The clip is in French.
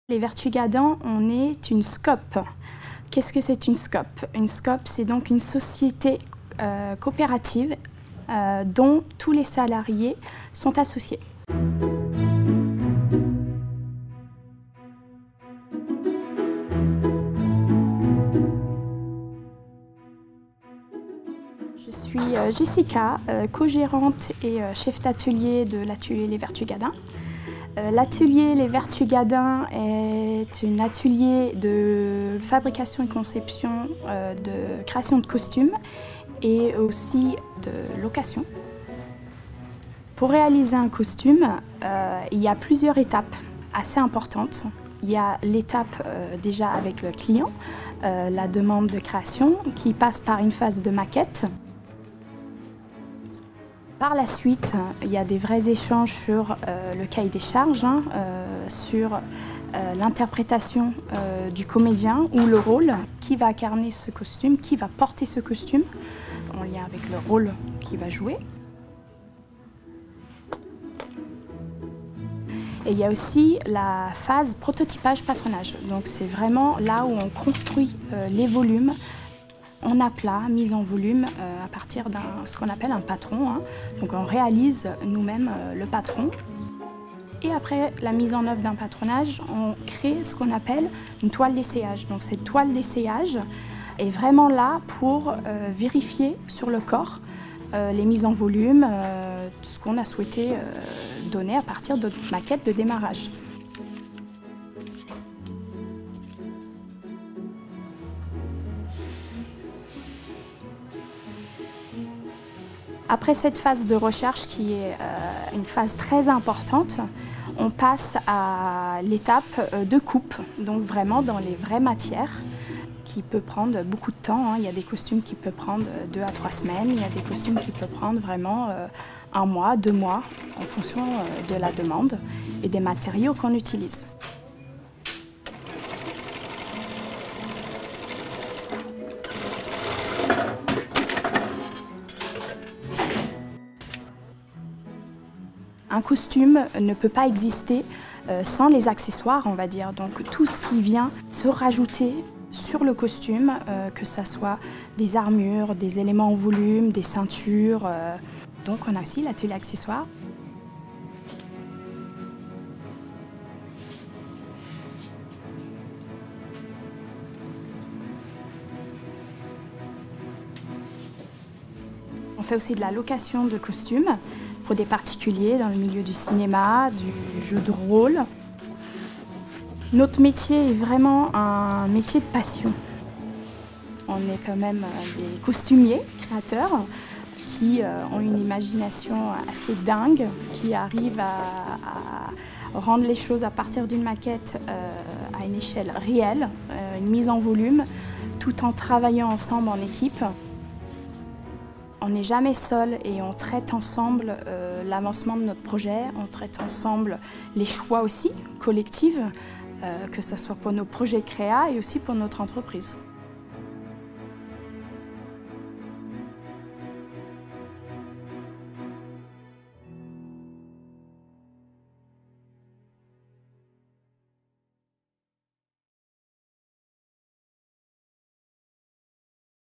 Les Vertugadins, on est une SCOP. Qu'est-ce que c'est une SCOP? Une SCOP, c'est donc une société coopérative dont tous les salariés sont associés. Je suis Jessica, co-gérante et chef d'atelier de l'atelier Les Vertugadins. L'atelier Les Vertugadins est un atelier de fabrication et conception de création de costumes et aussi de location. Pour réaliser un costume, il y a plusieurs étapes assez importantes. Il y a l'étape déjà avec le client, la demande de création qui passe par une phase de maquette. Par la suite, il y a des vrais échanges sur le cahier des charges, sur l'interprétation du comédien ou le rôle, qui va incarner ce costume, qui va porter ce costume, en lien avec le rôle qu'il va jouer. Et il y a aussi la phase prototypage-patronage. Donc c'est vraiment là où on construit les volumes en aplat, mise en volume à partir de ce qu'on appelle un patron. Donc on réalise nous-mêmes le patron. Et après la mise en œuvre d'un patronage, on crée ce qu'on appelle une toile d'essayage. Donc cette toile d'essayage est vraiment là pour vérifier sur le corps les mises en volume, ce qu'on a souhaité donner à partir de notre maquette de démarrage. Après cette phase de recherche qui est une phase très importante, on passe à l'étape de coupe, donc vraiment dans les vraies matières, qui peut prendre beaucoup de temps. Il y a des costumes qui peuvent prendre 2 à 3 semaines, il y a des costumes qui peuvent prendre vraiment 1 mois, 2 mois, en fonction de la demande et des matériaux qu'on utilise. Un costume ne peut pas exister sans les accessoires, on va dire. Donc tout ce qui vient se rajouter sur le costume, que ce soit des armures, des éléments en volume, des ceintures. Donc on a aussi l'atelier accessoires. On fait aussi de la location de costumes pour des particuliers dans le milieu du cinéma, du jeu de rôle. Notre métier est vraiment un métier de passion. On est quand même des costumiers, créateurs, qui ont une imagination assez dingue, qui arrivent à rendre les choses à partir d'une maquette à une échelle réelle, une mise en volume, tout en travaillant ensemble en équipe. On n'est jamais seul et on traite ensemble l'avancement de notre projet, on traite ensemble les choix aussi collectifs, que ce soit pour nos projets créa et aussi pour notre entreprise.